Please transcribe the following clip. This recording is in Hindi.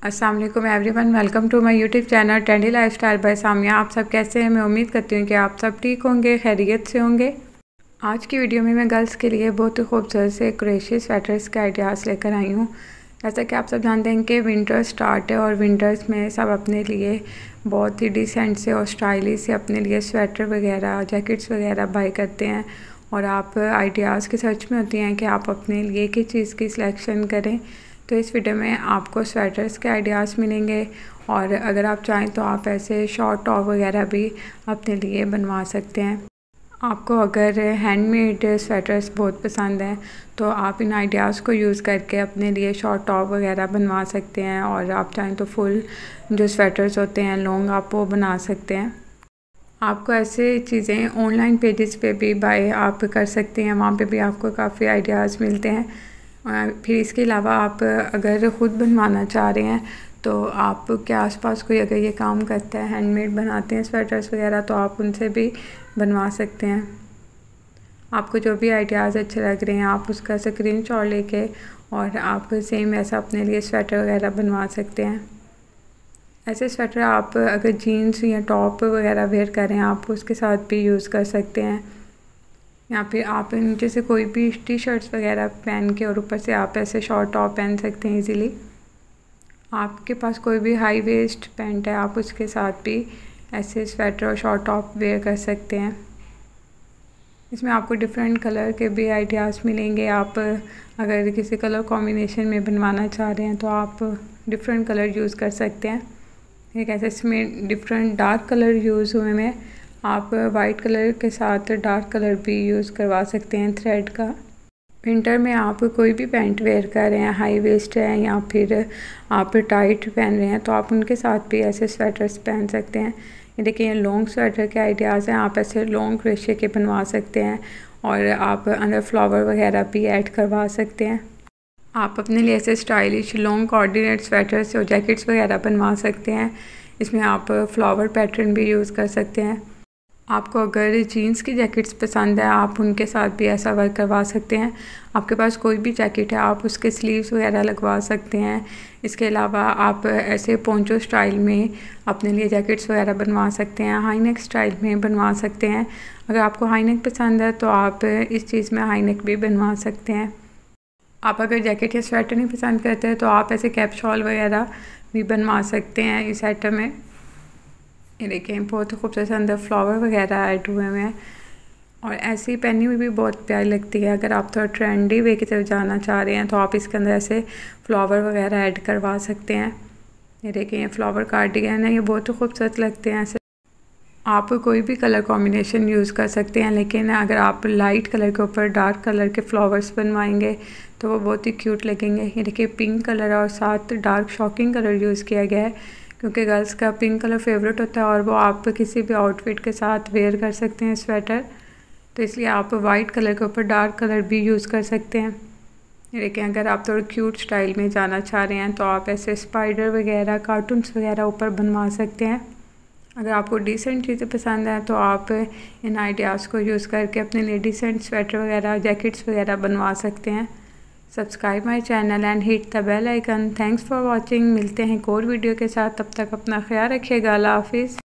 अस्सलाम वालेकुम everyone, welcome to my YouTube channel trendy lifestyle by Samia. आप सब कैसे हैं? मैं उम्मीद करती हूँ कि आप सब ठीक होंगे, खैरियत से होंगे। आज की वीडियो में मैं गर्ल्स के लिए बहुत ही खूबसूरत से क्रोशिया स्वेटर्स के आइडियाज़ लेकर आई हूँ। जैसा कि आप सब जानते हैं कि विंटर स्टार्ट है और विंटर्स में सब अपने लिए बहुत ही डिसेंट से और स्टाइलिश से अपने लिए स्वेटर वगैरह, जैकेट्स वगैरह बाय करते हैं और आप आइडियाज़ की सर्च में होती हैं कि आप अपने लिए किस चीज़ की सिलेक्शन करें। तो इस वीडियो में आपको स्वेटर्स के आइडियाज़ मिलेंगे और अगर आप चाहें तो आप ऐसे शॉर्ट टॉप वगैरह भी अपने लिए बनवा सकते हैं। आपको अगर हैंडमेड स्वेटर्स बहुत पसंद हैं तो आप इन आइडियाज़ को यूज़ करके अपने लिए शॉर्ट टॉप वगैरह बनवा सकते हैं और आप चाहें तो फुल जो स्वेटर्स होते हैं लॉन्ग आप वो बना सकते हैं। आपको ऐसे चीज़ें ऑनलाइन पेजेस पे भी बाय आप कर सकते हैं, वहाँ पे भी आपको काफ़ी आइडियाज़ मिलते हैं। फिर इसके अलावा आप अगर ख़ुद बनवाना चाह रहे हैं तो आपके आसपास कोई अगर ये काम करता है, हैंडमेड बनाते हैं स्वेटर्स वगैरह, तो आप उनसे भी बनवा सकते हैं। आपको जो भी आइडियाज़ अच्छे लग रहे हैं आप उसका स्क्रीनशॉट लेके और आप सेम ऐसा अपने लिए स्वेटर वगैरह बनवा सकते हैं। ऐसे स्वेटर आप अगर जीन्स या टॉप वगैरह वेयर करें आप उसके साथ भी यूज़ कर सकते हैं, या फिर आप नीचे से कोई भी टी शर्ट्स वगैरह पहन के और ऊपर से आप ऐसे शॉर्ट टॉप पहन सकते हैं इजीली। आपके पास कोई भी हाई वेस्ट पैंट है आप उसके साथ भी ऐसे स्वेटर और शॉर्ट टॉप वेयर कर सकते हैं। इसमें आपको डिफरेंट कलर के भी आइडियाज़ मिलेंगे। आप अगर किसी कलर कॉम्बिनेशन में बनवाना चाह रहे हैं तो आप डिफरेंट कलर यूज़ कर सकते हैं। एक ऐसे इसमें डिफरेंट डार्क कलर यूज़ हुए हैं, आप वाइट कलर के साथ डार्क कलर भी यूज़ करवा सकते हैं थ्रेड का। विंटर में आप कोई भी पैंट वेयर कर रहे हैं, हाई वेस्ट है या फिर आप टाइट पहन रहे हैं, तो आप उनके साथ भी ऐसे स्वेटर्स पहन सकते हैं। ये देखिए लॉन्ग स्वेटर के आइडियाज़ हैं, आप ऐसे लॉन्ग क्रोशिया के बनवा सकते हैं और आप अंदर फ्लावर वगैरह भी ऐड करवा सकते हैं। आप अपने लिए ऐसे स्टाइलिश लॉन्ग कोऑर्डिनेट स्वेटर्स और जैकेट्स वगैरह बनवा सकते हैं। इसमें आप फ्लावर पैटर्न भी यूज़ कर सकते हैं। आपको अगर जीन्स की जैकेट्स पसंद है आप उनके साथ भी ऐसा वर्क करवा सकते हैं। आपके पास कोई भी जैकेट है आप उसके स्लीव्स वगैरह लगवा सकते हैं। इसके अलावा आप ऐसे पोंचो स्टाइल में अपने लिए जैकेट्स वगैरह बनवा सकते हैं, हाई नेक स्टाइल में बनवा सकते हैं। अगर आपको हाई नेक पसंद है तो आप इस चीज़ में हाई नेक भी बनवा सकते हैं। आप अगर जैकेट या स्वेटर नहीं पसंद करते हैं तो आप ऐसे कैप शॉल वगैरह भी बनवा सकते हैं इस आइटम में। ये देखें बहुत ही खूबसूरत अंदर फ्लावर वगैरह ऐड हुए हैं और ऐसे ही पहनी हुई भी बहुत प्यारी लगती है। अगर आप थोड़ा ट्रेंडी वे की तरफ जाना चाह रहे हैं तो आप इसके अंदर ऐसे फ्लावर वगैरह ऐड करवा सकते हैं। ये देखें ये फ्लावर कार्डिगन है, ये बहुत ही खूबसूरत लगते हैं। ऐसे आप कोई भी कलर कॉम्बिनेशन यूज़ कर सकते हैं, लेकिन अगर आप लाइट कलर के ऊपर डार्क कलर के फ्लावर्स बनवाएंगे तो वो बहुत ही क्यूट लगेंगे। ये देखिए पिंक कलर और साथ डार्क शॉकिंग कलर यूज़ किया गया है, क्योंकि गर्ल्स का पिंक कलर फेवरेट होता है और वो आप किसी भी आउटफिट के साथ वेयर कर सकते हैं स्वेटर, तो इसलिए आप वाइट कलर के ऊपर डार्क कलर भी यूज़ कर सकते हैं। लेकिन अगर आप थोड़ा क्यूट स्टाइल में जाना चाह रहे हैं तो आप ऐसे स्पाइडर वगैरह, कार्टून्स वगैरह ऊपर बनवा सकते हैं। अगर आपको डिसेंट चीज़ें पसंद हैं तो आप इन आइडियाज़ को यूज़ करके अपने लिए डिसेंट स्वेटर वगैरह, जैकेट्स वगैरह बनवा सकते हैं। Subscribe my channel and hit the bell icon. Thanks for watching. मिलते हैं एक और वीडियो के साथ, तब तक अपना ख्याल रखिएगा। अल्लाह हाफिज़।